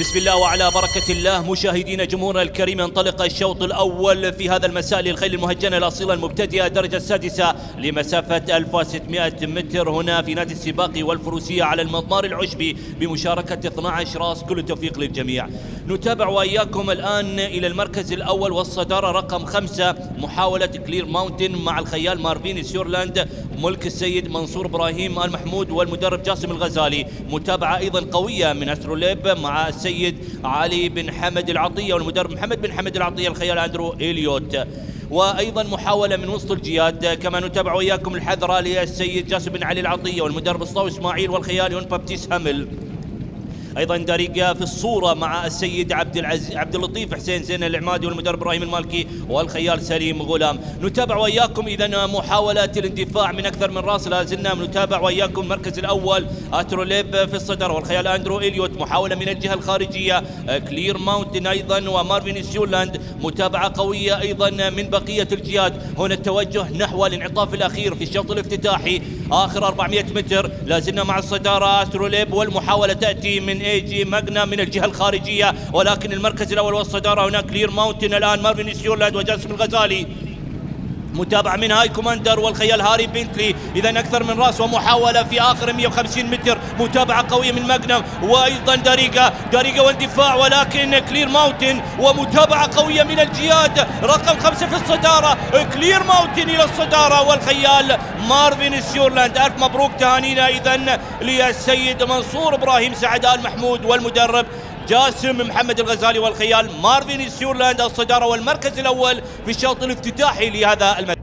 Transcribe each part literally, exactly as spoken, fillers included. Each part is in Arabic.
بسم الله وعلى بركة الله. مشاهدينا جمهورنا الكريم، ينطلق الشوط الأول في هذا المساء للخيل المهجنة الأصيلة المبتدئة الدرجة السادسة لمسافة ألف وستمائة متر هنا في نادي السباق والفروسية على المضمار العشبي بمشاركة اثني عشر راس. كل التوفيق للجميع. نتابع وإياكم الآن إلى المركز الأول والصدارة رقم خمسة، محاولة كلير ماونتن مع الخيال مارفين سيورلاند، ملك السيد منصور إبراهيم المحمود والمدرب جاسم الغزالي. متابعة أيضا قوية من أستروليب مع السيد علي بن حمد العطية والمدرب محمد بن حمد العطية الخيال أندرو إليوت. وأيضا محاولة من وسط الجياد. كما نتابع وإياكم الحذرة للسيد جاسم بن علي العطية والمدرب اسطاوي إسماعيل والخيال يون بابتيس همل. ايضا داريجا في الصوره مع السيد عبد العزيز عبد اللطيف حسين زين العمادي والمدرب ابراهيم المالكي والخيال سليم غلام. نتابع وياكم اذا محاوله الاندفاع من اكثر من راس. لا زلنا نتابع وياكم المركز الاول اتروليب في الصدر والخيال اندرو إليوت. محاوله من الجهه الخارجيه كلير ماونتن ايضا ومارفين سيورلاند. متابعه قويه ايضا من بقيه الجياد. هنا التوجه نحو الانعطاف الاخير في الشوط الافتتاحي اخر أربعمائة متر. لا زلنا مع الصداره اتروليب والمحاوله تاتي من اي جي ماجنا من الجهه الخارجيه، ولكن المركز الاول والصداره هناك كلير ماونتن الان مارفين سيورلاند وجاسم الغزالي. متابعة من هاي كوماندر والخيال هاري بنتلي. إذا أكثر من راس ومحاولة في آخر مئة وخمسين متر. متابعة قوية من ماجنم وأيضا داريجا داريجا واندفاع، ولكن كلير ماونتن ومتابعة قوية من الجياد رقم خمسة في الصدارة. كلير ماونتن إلى الصدارة والخيال مارفين سيورلاند. ألف مبروك تهانينا إذا للسيد منصور إبراهيم سعد آل محمود والمدرب جاسم محمد الغزالي والخيال مارفين سيورلاند الصدارة والمركز الأول في الشوط الافتتاحي لهذا المساء.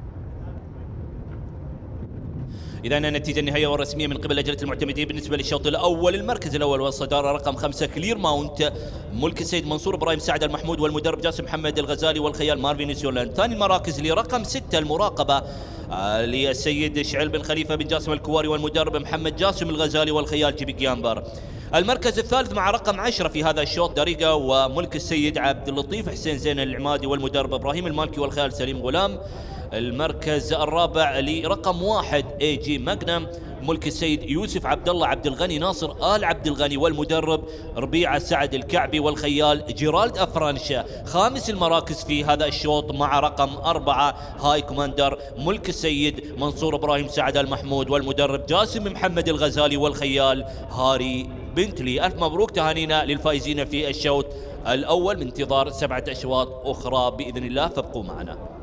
إذا النتيجة النهائية والرسمية من قبل لجنة المعتمدين بالنسبة للشوط الأول. المركز الأول والصدارة رقم خمسة كلير ماونت ملك السيد منصور إبراهيم سعد المحمود والمدرب جاسم محمد الغزالي والخيال مارفين سيورلاند. ثاني المراكز لرقم ستة المراقبة آه للسيد شعيل بن خليفة بن جاسم الكواري والمدرب محمد جاسم الغزالي والخيال جيبي جيامبر. المركز الثالث مع رقم عشرة في هذا الشوط داريجا وملك السيد عبد اللطيف حسين زين العمادي والمدرب ابراهيم المالكي والخيال سليم غلام. المركز الرابع لرقم واحد اي جي ماجنم ملك السيد يوسف عبد الله عبد الغني ناصر آل عبد الغني والمدرب ربيعة سعد الكعبي والخيال جيرالد أفرانشا. خامس المراكز في هذا الشوط مع رقم أربعة هاي كوماندر ملك السيد منصور إبراهيم سعد المحمود والمدرب جاسم محمد الغزالي والخيال هاري بنتلي. ألف مبروك تهانينا للفائزين في الشوط الأول، من انتظار سبعة أشواط أخرى بإذن الله، فابقوا معنا.